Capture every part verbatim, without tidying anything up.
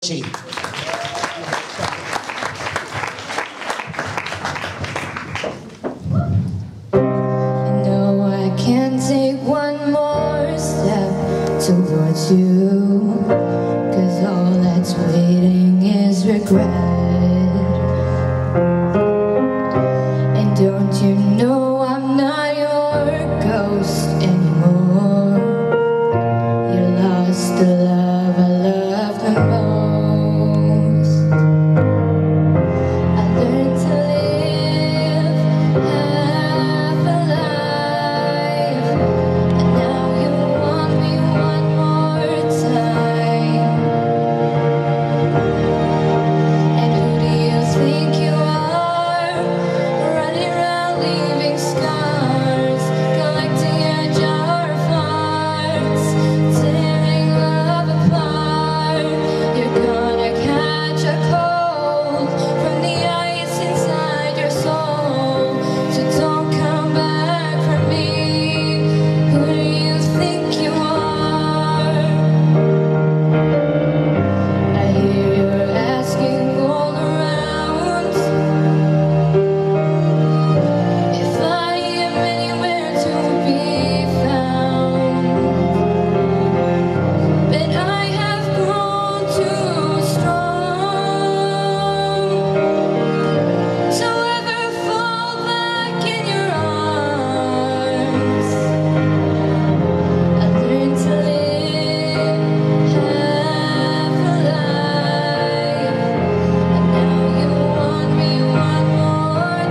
Georgie. No, I can't take one more step towards you, 'cause all that's waiting is regret. And don't you know I'm not your ghost anymore? You lost the love I loved the most. I learned to live half a life, and now you want me one more time. And who do you think you are, running around leaving scars, collecting a jar of hearts, tearing love apart? You're gonna catch a cold from the ice inside your soul, so don't come back for me. Who do you think you are? I hear you're asking all around if I am anywhere to be found, but I have grown too strong to ever fall back in your arms. I learned to live half a life, and now you want me one more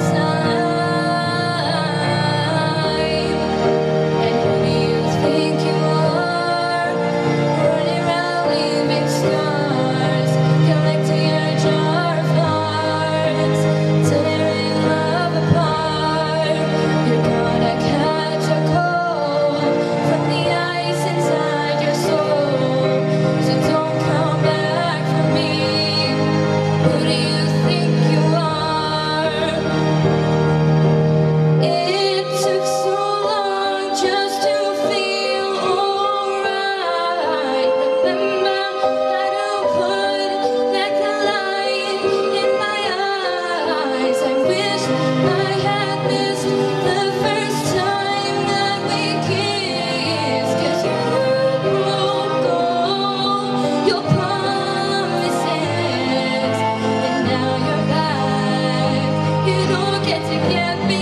time. And who do you think you are, running around leaving scars, collecting a jar of hearts, tearing love apart? You're gonna catch a cold from the ice inside your soul, so don't come back for me. Who do you think you are? It took so long just to feel alright. Remember how to put back the light in my eyes. I wish I had missed the first time that we kissed, 'cause you broke all your promises, and now you're back. You don't get to get me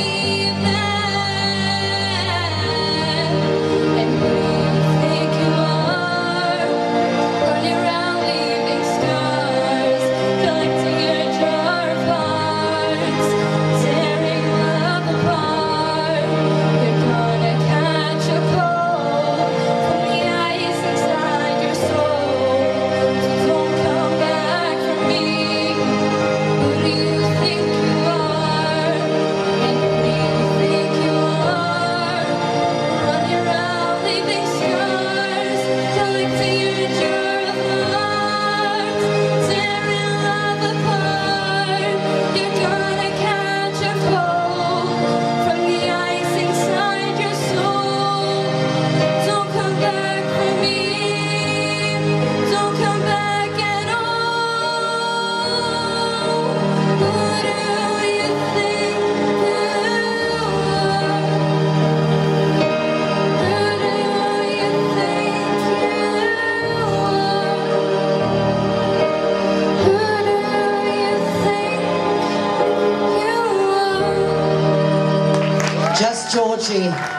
back. And who do you think you are, running around leaving scars, collecting your jar of hearts, tearing love apart? You're gonna catch a cold from the ice inside your soul, so don't come back for me. Who do you think you are? And who do you think you are, running around leaving scars, collecting your jar of hearts, tearing love apart? You're gonna catch a cold from the ice inside your soul. Don't come back for me. Don't come back at all. Who do you think you are? Who do you think you are? Who do you think you are? Just Georgie.